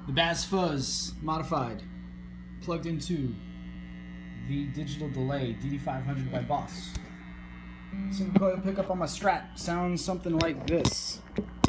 The Bazz Fuzz modified, plugged into the digital delay DD-500 by Bazz. Single coil pickup on my Strat sounds something like this.